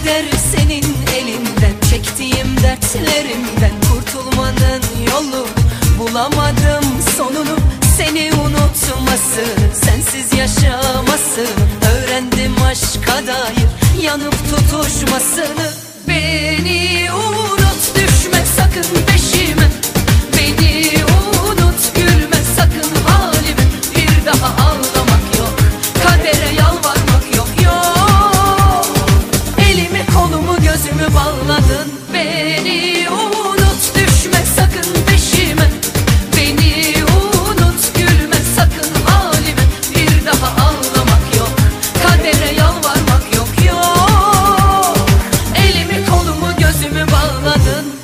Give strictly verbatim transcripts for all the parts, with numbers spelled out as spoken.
Kader senin elinden, çektiğim dertlerimden kurtulmanın yolu bulamadım sonunu. Seni unutması, sensiz yaşaması, öğrendim aşka dair yanıp tutuşmasını. Beni unut, düşme sakın peşime. Beni unut, gülme sakın halime. Bir daha ağlamak yok, kadere yalvarmak yok, yok. Elimi kolumu gözümü bağladın. Beni unut, düşme sakın peşime. Beni unut, gülme sakın halime. Bir daha ağlamak yok, kadere yalvarmak yok, yok. Elimi kolumu gözümü bağladın.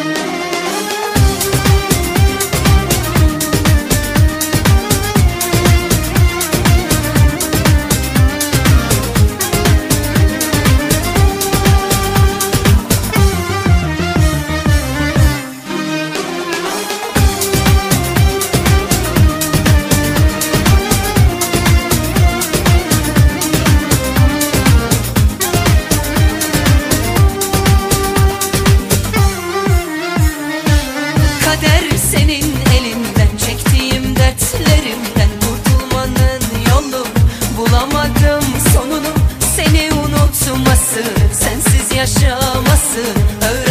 Kader senin elinden, çektiğim dertlerimden kurtulmanın yolu bulamadım sonunu. Seni unutması, sensiz yaşaması,